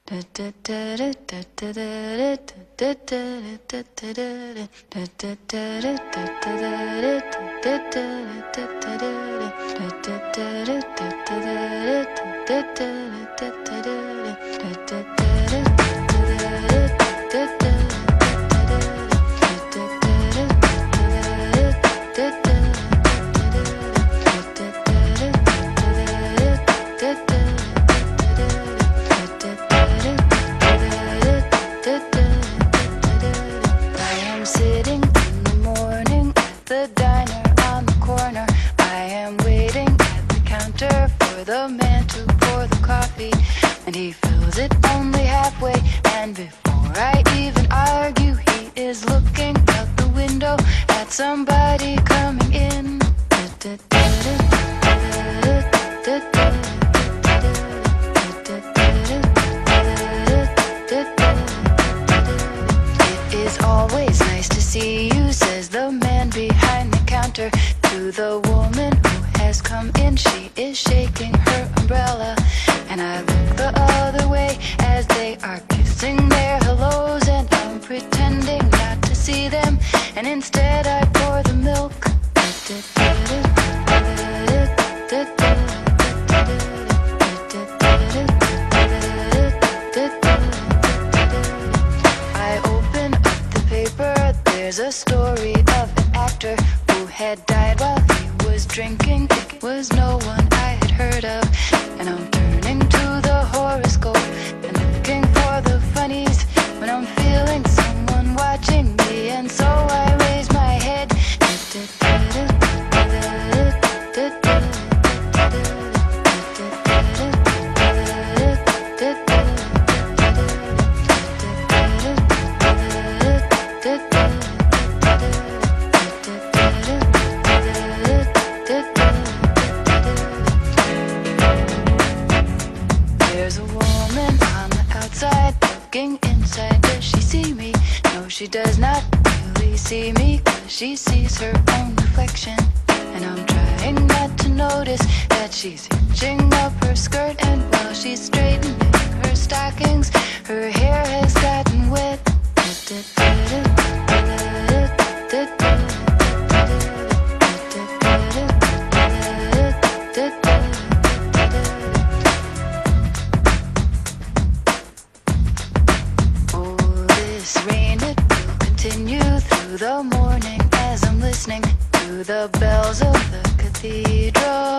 The man to pour the coffee, and he fills it only halfway. And before I even argue, he is looking out the window at somebody coming in. It is always nice to see you, says the man behind the counter to the woman who has come in. She is shaking her umbrella, and I look the other way as they are kissing their hellos, and I'm pretending not to see them, and instead I pour the milk. I open up the paper. There's a story of an actor who had died while he was drinking. It was no one I had heard of, and I'm turning to the horoscope and looking for the funnies when I'm feeling someone watching me, and so I raise my head. There's a woman on the outside looking inside. Does she see me? No, she does not really see me, 'cause she sees her own reflection. And I'm trying not to notice that she's hitching up her skirt, and while she's straightening her stockings, her hair has gotten wet. Continue through the morning as I'm listening to the bells of the cathedral.